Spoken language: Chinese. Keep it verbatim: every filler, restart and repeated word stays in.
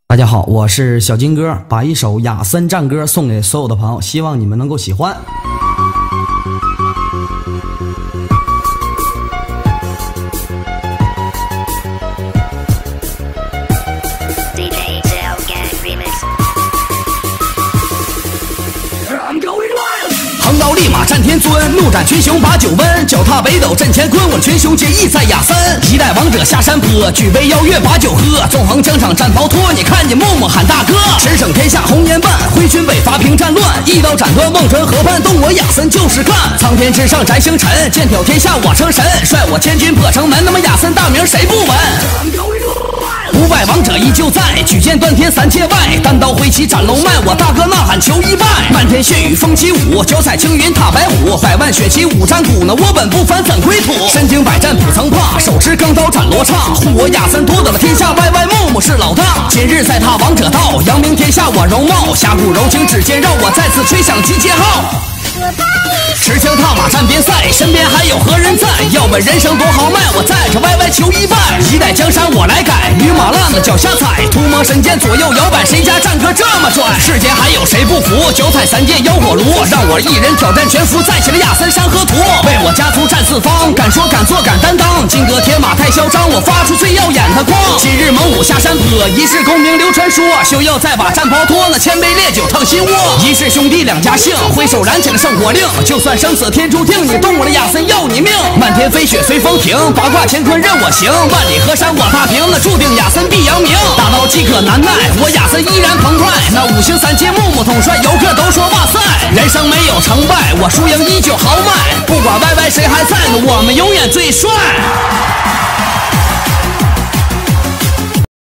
大家好，我是小金哥，把一首雅森战歌送给所有的朋友，希望你们能够喜欢。横刀立马战天尊，怒斩群雄把酒温。脚踏北斗震乾坤，我群雄结义在雅森。一代王者下山坡，举杯邀月把酒喝。纵横疆场战袍脱，你看见木木喊大哥。驰骋天下红颜伴，挥军北伐平战乱。一刀斩断忘川河畔，动我雅森就是干。苍天之上摘星辰，剑挑天下我称神。率我千军破城门，那么雅森大名谁不闻？不败王者依旧在，举剑断天三界外。单刀挥旗斩龙脉，我大哥呐喊求一拜。漫天血雨风起舞，脚踩青云踏白虎。百万血旗五战鼓，那我本不凡怎归途？身经百战不曾怕，手持钢刀斩罗刹。护我雅森夺得了天下，歪歪木木是老大。今日再踏王者道，扬名天下我容貌。侠骨柔情指尖绕，我再次吹响集结号。持枪踏马战边塞，身边还有何人在？要问人生多豪迈，我在这歪歪求一拜。一代江山我来改，女马浪的脚下踩，图谋神剑左右摇摆，谁家战歌这么拽？世间还有谁不服？脚踩三剑妖火炉，让我一人挑战全服，再起了雅森山河图。为我家族战四方，敢说敢做敢担当。金戈铁马太嚣张，我发出最耀眼的光。今日猛虎下山坡，一世功名流传说。休要再把战袍脱，那千杯烈酒烫心窝。一世兄弟两家姓，挥手燃起了圣火令。就算生死天注定，你动我的雅森要你命。漫天飞雪随风停，八卦乾坤任我行。万里河山我踏平，那注定雅森必扬名。大刀饥渴难耐，我雅森依然澎湃。那五行三界木木统帅，游客都说哇塞。人生没有成败，我输赢依旧豪迈。不管歪歪谁还在，我们永远最帅。